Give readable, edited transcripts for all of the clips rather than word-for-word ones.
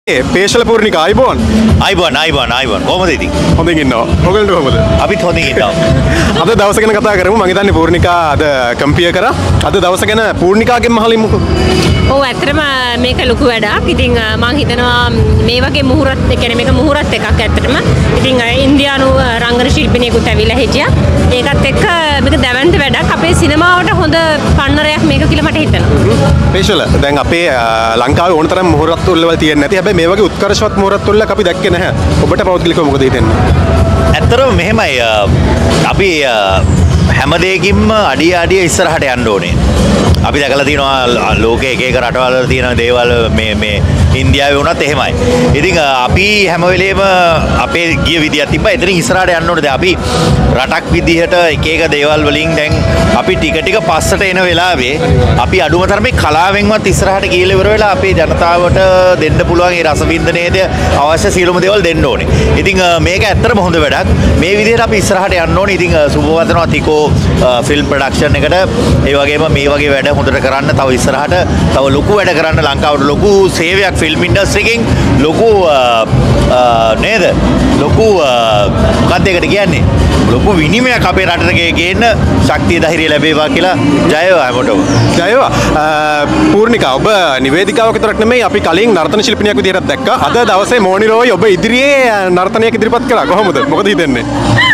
පේශල පූර්ණික ආයිබෝන් කොහොමද ඉතින්? හොඳින් ඉන්නවා. ඔයගොල්ලෝ කොහොමද? අපිත් හොඳින් ඉන්නවා. අද දවස ගැන කතා කරමු. මම හිතන්නේ පූර්ණිකා අද කම්පියර් කරා. අද දවස ගැන පූර්ණිකාගෙන් මහලිමුකෝ. ඔව් ඇත්තටම මේක ලොකු වැඩක්. ඉතින් මම හිතනවා මේ වගේ මුහුරත් කියන්නේ මේක මුහුරත් එකක් ඇත්තටම. ඉතින් ඉන්දියානු රංගන ශිල්පිනියෙකුත් ඇවිල්ලා හිටියා. ඒකත් එක්ක මේක දැවැන්ත වැඩක්. අපේ සිනමාවට හොඳ පන්නරයක් මේක කියලා මට හිතෙනවා. පේශල දැන් අපේ ලංකාවේ ඕන තරම් මුහුරත් උල්වල තියෙන්නේ නැති. හැබැයි මේ වගේ උත්කර්ෂවත් මුහුරත් උල්ලක් අපි දැක්කේ නැහැ. ඔබට පෞද්ගලිකව මොකද හිතෙන්නේ? ඇත්තටම මෙහෙමයි අපි හැම දෙයකින්ම අඩිය ඉස්සරහට යන්න ඕනේ. අපි දැකලා තියෙනවා ලෝකයේ එක එක රටවල් වල තියෙන දේවල් මේ ඉන්දියාවේ වුණත් එහෙමයි. ඉතින් අපි හැම වෙලේම අපේ ගිය විදියක් තිබ්බා. එතනින් ඉස්සරහට යන්න ඕනේ. දැන් අපි රටක් විදිහට එක එක දේවල් වලින් දැන් අපි ටික පස්සට එන වෙලාවේ අපි අඩුම තරමේ කලාවෙන්වත් ඉස්සරහට ගිහලා ඉවර වෙලා අපේ ජනතාවට දෙන්න පුළුවන් ඒ රසවින්දනයේද අවශ්‍ය සියලුම දේවල් දෙන්න ඕනේ. ඉතින් මේක ඇත්තටම හොඳ වැඩක්. මේ විදිහට අපි ඉස්සරහට යන්න ඕනේ. ඉතින් සුබවදනවා තිකෝ ෆිල්ම් ප්‍රොඩක්ෂන් එකට ඒ වගේම මේ වගේ වැඩ හොඳට කරන්න තව ඉස්සරහට තව ලොකු වැඩ කරන්න ලංකාවට ලොකු සේවයක් ෆිල්ම් ඉන්ඩස්ට්‍රි එකෙන් ලොකු නේද ලොකු මොකක්ද ඒකට කියන්නේ ලොකු විනිමයක් අපේ රටට ගේන්න ශක්තිය ධෛර්යය ලැබේවා කියලා ජය වේවා හැමෝටම ජය වේවා පූර්ණිකා ඔබ නිවේදිකාවක් විතරක් නෙමෙයි අපි කලින් නර්තන ශිල්පිනියක් විදිහට දැක්කා අද දවසේ මෝනි රෝයි ඔබ ඉදිරියේ නර්තනයක් ඉදිරිපත් කළා කොහොමද මොකද හිතෙන්නේ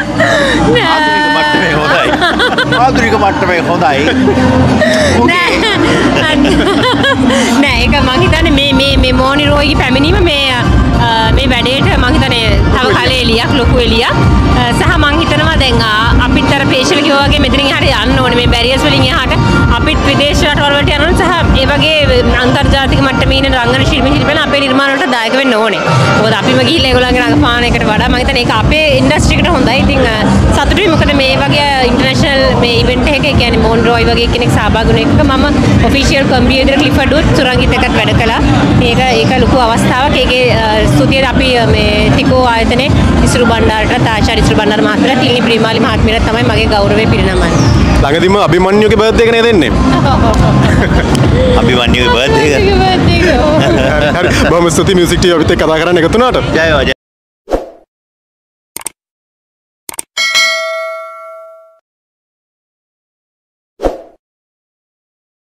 ආධුනික මට්ටමේ හොඳයි නෑ ඒක මං හිතන්නේ මේ මෝනි රෝයිගේ පැමිණීම මේ වැඩේට මං හිතන්නේ තව කාලේ එළියක් ලොකු එළියක් සහ මං හිතනවා දැන් අපිට අර පේශල කිව්වා වගේ මෙතනින් එහාට යන්න ඕනේ මේ බැරියර්ස් වලින් එහාට අපිත් විදේශ රටවල් වලට යනවා සහ ඒ වගේ අන්තර්ජාතික මට්ටමේ ඉන්න රංගන ශිල්පීන් අපේ නිර්මාණ වලට දායක වෙන්න ඕනේ. මොකද අපිම ගිහිල්ලා ඒගොල්ලන්ගේ රංගපාන එකට වඩා මං හිතන්නේ ඒක අපේ ඉන්ඩස්ට්‍රි එකට හොඳයි. ඉතින් සතුටුයි මොකද මේ වගේ ඉන්ටර්නැෂනල් මේ ඉවෙන්ට් එකක කියන්නේ මෝන් රෝයි වගේ කෙනෙක් සහභාගී වෙන එක මම ඔෆිෂියල් කම්පියර් විදිහට ක්ලිෆර්ඩ් උත් සුරංගිත් එක්කත් වැඩ කළා. ඒක ලොකු අවස්ථාවක්. ඒකේ ස්තුතිය අපි මේ තිකෝ ආයතනයේ ඉසුරු බණ්ඩාරට ආචාර්ය ඉසුරු බණ්ඩාර මහත්මයාට තිලිනි ප්‍රේමාලි මහත්මියට තමයි මගේ ගෞරවය පිරිනමන්නේ. ළඟදිම අභිමන්යුගේ බර්ත්ඩේ එක නේද එන්නේ? අභිමන්යුගේ බර්ත්ඩේ එක. හරි. බොහොම ස්තුතියි මියුසික් ටීවී අපිත් එක්ක කතා කරන්න එකතු වුණාට. ජය වේවා.